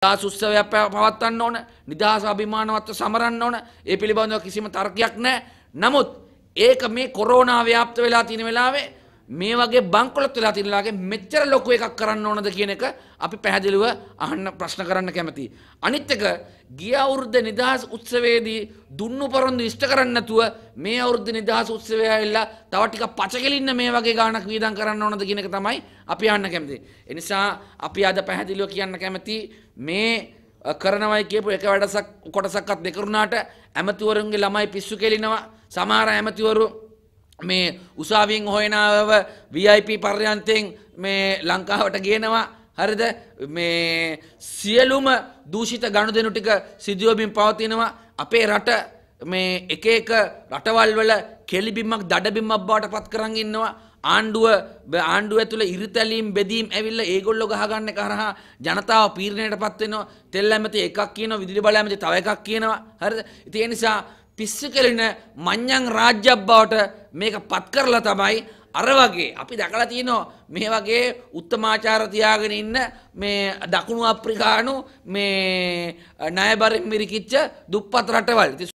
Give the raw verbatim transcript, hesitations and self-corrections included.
නිදහස් උත්සවයක් පවත්වන්න ඕන, නිදහස් අභිමානවත්ව සමරන්න ඕන. ඒ පිළිබඳව කිසිම තර්කයක් නැහැ. නමුත් ඒක මේ කොරෝනා ව්‍යාප්ත වෙලා තියෙන වෙලාවේ මේ වගේ බංකොලොත් වෙලා තියෙන වෙලාවේ මෙච්චර ලොකු එකක් කරන්න ඕනද කියන එක අපි පැහැදිලිව අහන්න ප්‍රශ්න කරන්න කැමතියි. අනිත් එක ගිය අවුරුද්ද නිදහස් උත්සවයේදී දුන්නු පොරොන්දු ඉෂ්ට කරන්න නැතුව මේ අවුරුද්ද නිදහස් උත්සවය ඇවිල්ලා තව ටිකක් පචකෙලින්න මේ වගේ ගාණක් වීදම් කරන්න ඕනද කියන එක තමයි අපි අහන්න කැමතියි. ඒ නිසා අපි අද පැහැදිලිව කියන්න කැමතියි මේ කරනවයි කියපු එක වැඩසක් කොටසක්වත් දෙකරුණාට ඇමතිවරුන්ගේ ළමයි පිස්සු කෙලිනවා. සමහර ඇමතිවරු මේ උසාවියෙන් හොයනව V I P පර්යන්තයෙන් මේ ලංකාවට ගේනවා. හරිද? මේ සියලුම දූෂිත ගනුදෙනු ටික සිදුවමින් පවතිනවා. අපේ රට මේ එක එක රටවල් වල කෙලිබිම්මක් දඩබිම්මක් බවට පත් කරන් ඉන්නවා. ආණ්ඩුව ආණ්ඩුව ඇතුළේ ඉරිතැලීම් බෙදීම් ඇවිල්ලා ඒගොල්ලෝ ගහගන්න එක හරහා ජනතාව පීඩනයටපත් වෙනවා. තෙල් ඇමති එකක් කියනවා, විදුලි බල ඇමති තව එකක් කියනවා. හරිද? ඉතින් ඒ නිසා පිස්සු කෙලින මඤ්ඤං රාජ්‍යයක් බවට මේක පත් කරලා තමයි අර වගේ අපි දැකලා තියෙනවා මේ වගේ උත්තමාචාර තියාගෙන ඉන්න මේ දකුණු අප්‍රිකානු මේ ණයබරින් මිරිකිච්ච දුප්පත් රටවල්. ඉතින්